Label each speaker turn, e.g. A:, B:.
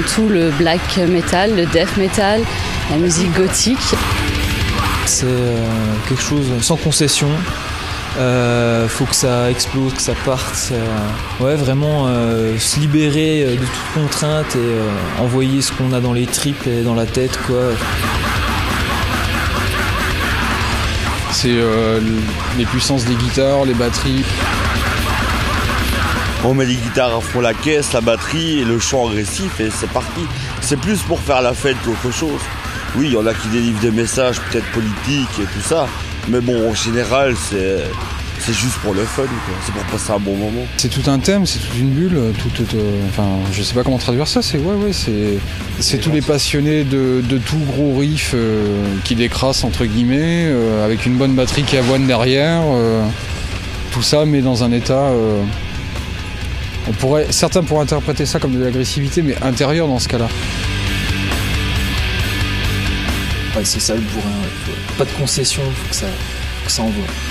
A: surtout le black metal, le death metal, la musique gothique.
B: C'est quelque chose sans concession. Faut que ça explose, que ça parte. Ouais, vraiment se libérer de toute contrainte et envoyer ce qu'on a dans les tripes et dans la tête, quoi.
C: C'est les puissances des guitares, les batteries.
D: On met les guitares à fond, la caisse, la batterie et le chant agressif et c'est parti. C'est plus pour faire la fête qu'autre chose. Oui, il y en a qui délivrent des messages peut-être politiques et tout ça. Mais bon, en général, c'est juste pour le fun, quoi. C'est pour passer un bon moment.
C: C'est tout un thème, c'est toute une bulle, je sais pas comment traduire ça, c'est tous les passionnés de tout gros riff qui décrassent entre guillemets, avec une bonne batterie qui avoine derrière, tout ça mais dans un état... certains pourraient interpréter ça comme de l'agressivité, mais intérieure dans ce cas-là.
B: Ouais, c'est ça le bourrin, pas de concession, faut que ça envoie.